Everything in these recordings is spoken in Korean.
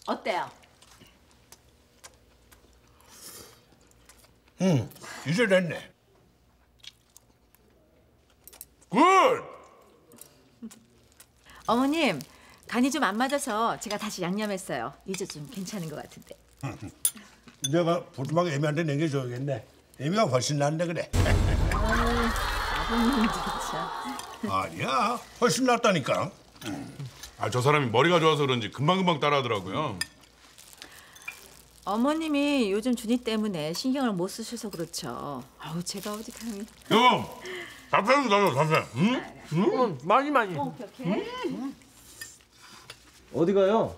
어때요? 이제 됐네. 굿! 어머님, 간이 좀 안 맞아서 제가 다시 양념했어요. 이제 좀 괜찮은 것 같은데. 내가 부뚜막 애미한테 남겨줘야겠네. 애미가 훨씬 낫네 그래. 아버님 진짜. 아니야, 훨씬 낫다니까. 아, 저 사람이 머리가 좋아서 그런지 금방금방 따라하더라고요. 어머님이 요즘 준이 때문에 신경을 못 쓰셔서 그렇죠. 아우 제가 어디 감히. 여보, 잡채 좀 넣어, 잡채. 응? 많이. 오케이. 어디 가요?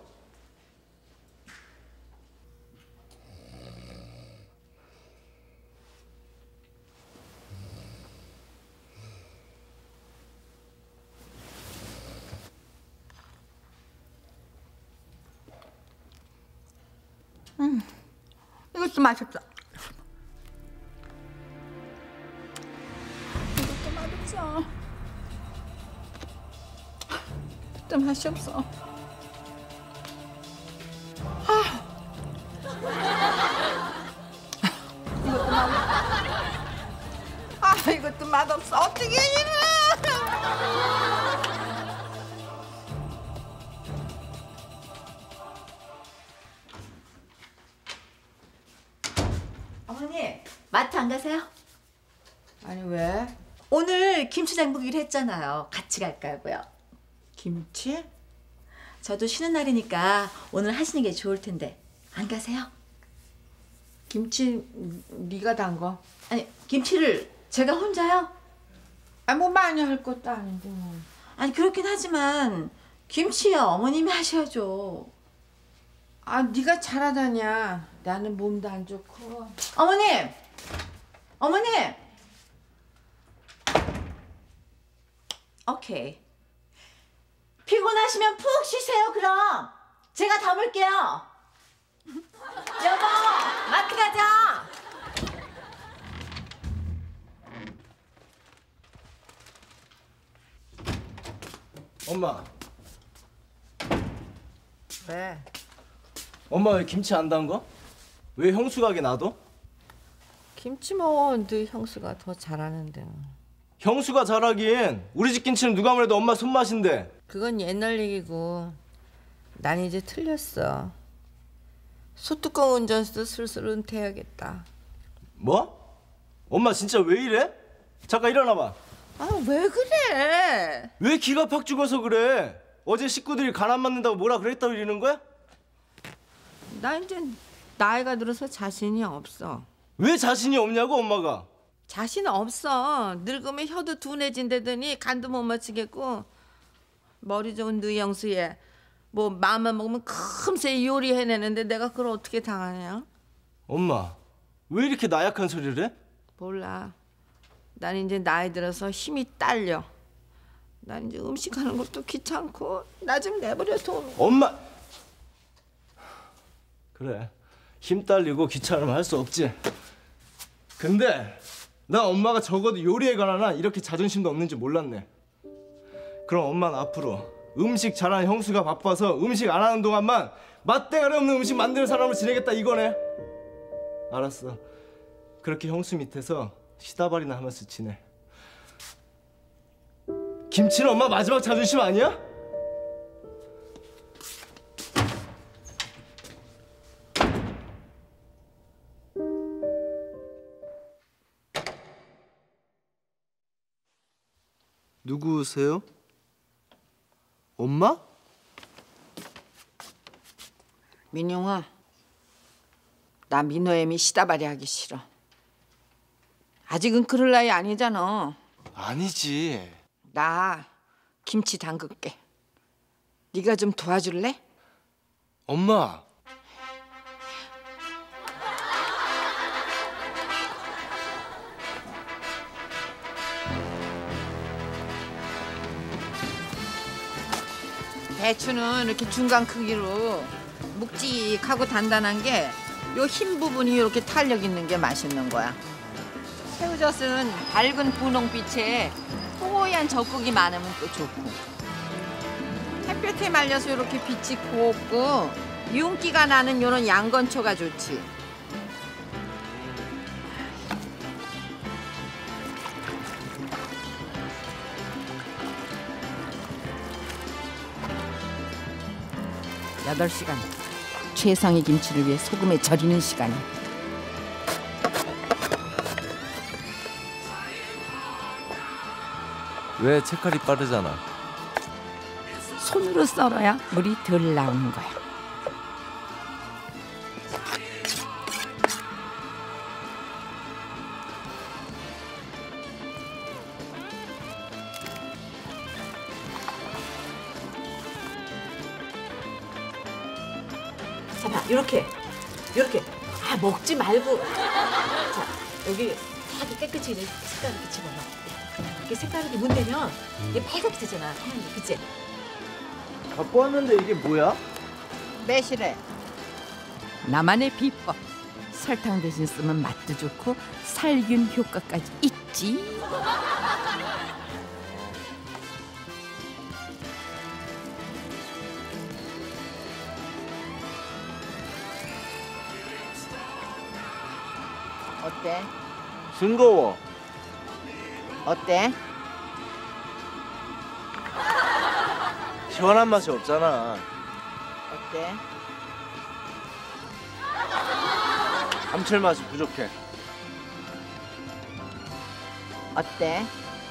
이것도 맛있어. 이것도 맛있어. 또 맛이 없어. 이것도 맛없어. 이것도 맛없어. 어떻게 이래? 어머님, 마트 안 가세요? 아니 왜? 오늘 김치 담그기로 했잖아요. 같이 갈까고요. 김치? 저도 쉬는 날이니까 오늘 하시는 게 좋을 텐데 안 가세요? 김치 네가 담궈. 아니 김치를 제가 혼자요? 뭐 많이 할 것도 아닌데 뭐. 아니 그렇긴 하지만 김치야 어머님이 하셔야죠. 네가 잘하다냐. 나는 몸도 안 좋고. 어머님! 어머님! 오케이. 피곤하시면 푹 쉬세요 그럼. 제가 담을게요. 여보, 마트 가자. 엄마. 왜? 엄마 왜 김치 안 담궈? 왜 형수 가게 놔둬? 김치 뭐 너 형수가 더 잘하는데. 형수가 잘하긴 우리 집 김치는 누가 뭐래도 엄마 손맛인데. 그건 옛날 얘기고 난 이제 틀렸어. 소뚜껑 운전수도 슬슬 은퇴해야겠다. 뭐? 엄마 진짜 왜 이래? 잠깐 일어나봐. 왜 그래? 왜 기가 팍 죽어서 그래? 어제 식구들이 간 안 맞는다고 뭐라 그랬다고 이러는 거야? 나 이제 나이가 들어서 자신이 없어. 왜 자신이 없냐고 엄마가. 자신 없어. 늙으면 혀도 둔해진다더니 간도 못 맞추겠고. 머리 좋은 너희 형수에 뭐 마음만 먹으면 금세 요리해내는데 내가 그걸 어떻게 당하냐? 엄마 왜 이렇게 나약한 소리를 해? 몰라. 난 이제 나이 들어서 힘이 딸려. 난 이제 음식하는 것도 귀찮고 나 좀 내버려 둬. 엄마. 그래 힘 딸리고 귀찮으면 할 수 없지. 근데 나 엄마가 적어도 요리에 관한 한 이렇게 자존심도 없는지 몰랐네. 그럼 엄마는 앞으로 음식 잘하는 형수가 바빠서 음식 안 하는 동안만 맛대가리 없는 음식 만드는 사람으로 지내겠다 이거네. 알았어. 그렇게 형수 밑에서 시다발이나 하면서 지내. 김치는 엄마 마지막 자존심 아니야? 누구세요? 엄마? 민용아, 나 민호애미 시다발이 하기 싫어. 아직은 그럴 나이 아니잖아. 아니지. 나 김치 담글게. 네가 좀 도와줄래? 엄마. 배추는 이렇게 중간 크기로 묵직하고 단단한 게 요 흰 부분이 이렇게 탄력 있는 게 맛있는 거야. 새우젓은 밝은 분홍빛에 뽀얀 젖국이 많으면 또 좋고. 햇볕에 말려서 이렇게 빛이 곱고 윤기가 나는 요런 양건초가 좋지. 여덟 시간 최상의 김치를 위해 소금에 절이는 시간이. 왜 채칼이 빠르잖아. 손으로 썰어야 물이 덜 나오는 거야. 자, 이렇게. 아, 먹지 말고. 자, 여기 다 깨끗이 이렇게 색깔 이렇게 집어넣어. 이렇게 색깔 이렇게 문대면 이게 빨갛게 되잖아. 그치? 갖고 왔는데 이게 뭐야? 매실에. 나만의 비법. 설탕 대신 쓰면 맛도 좋고 살균 효과까지 있지. 어때? 싱거워. 어때? 시원한 맛이 없잖아. 어때? 감칠맛이 부족해. 어때?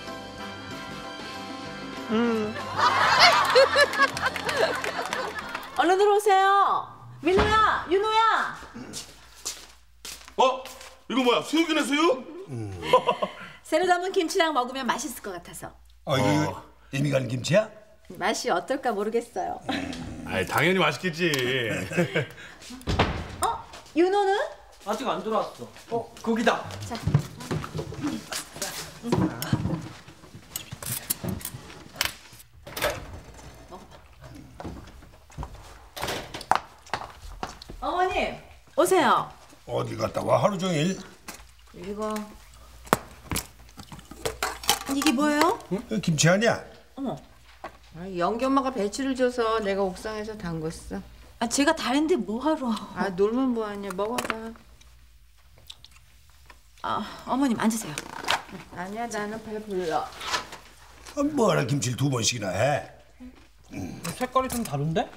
얼른 들어오세요. 민호야, 윤호야. 어? 이거 뭐야? 수육이네 수육? 새로 담은 김치랑 먹으면 맛있을 것 같아서. 이거 애미 간 김치야? 맛이 어떨까 모르겠어요. 아이 당연히 맛있겠지. 윤호는? 아직 안 들어왔어. 거기다. 어머님, 오세요. 어디 갔다 와 하루 종일? 이거. 이게 뭐예요? 이거 김치 아니야? 어머. 영기 엄마가 배추를 줘서 내가 옥상에서 담궜어. 아, 제가 다른데 뭐하러. 아, 놀면 뭐하냐. 먹어봐. 아, 어머님 앉으세요. 아니야, 나는 배 불러. 뭐하나 김치를 두 번씩이나 해? 색깔이 좀 다른데?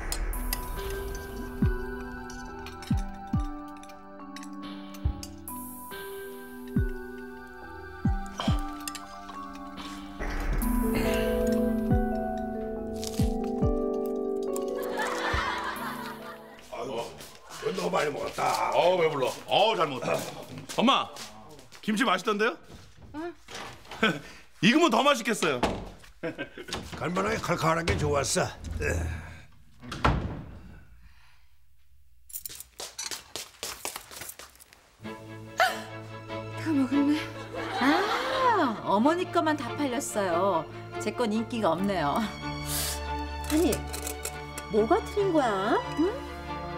너무 많이 먹었다. 배불러. 잘 먹었다. 엄마, 김치 맛있던데요? 익으면 더 맛있겠어요. 갈만하게 칼칼하게 좋았어. 다 먹었네. 아, 어머니 거만 다 팔렸어요. 제 건 인기가 없네요. 아니, 뭐가 틀린 거야? 응?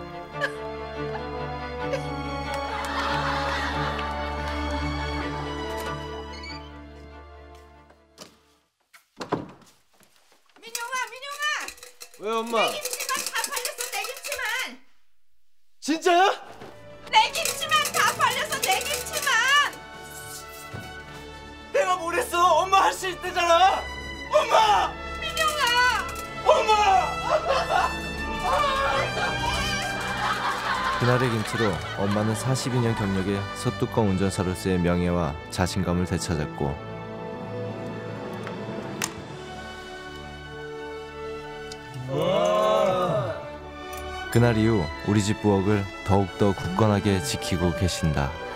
민용아! 왜 엄마? 내 김치만 다 팔렸어, 내 김치만! 진짜야? 내 김치만 다 팔렸어, 내 김치만! 내가 뭘 했어? 엄마 할 수 있대잖아. 엄마! 민용아! 엄마! 그날의 김치로 엄마는 42년 경력의 소뚜껑 운전사로서의 명예와 자신감을 되찾았고 그날 이후 우리 집 부엌을 더욱더 굳건하게 지키고 계신다.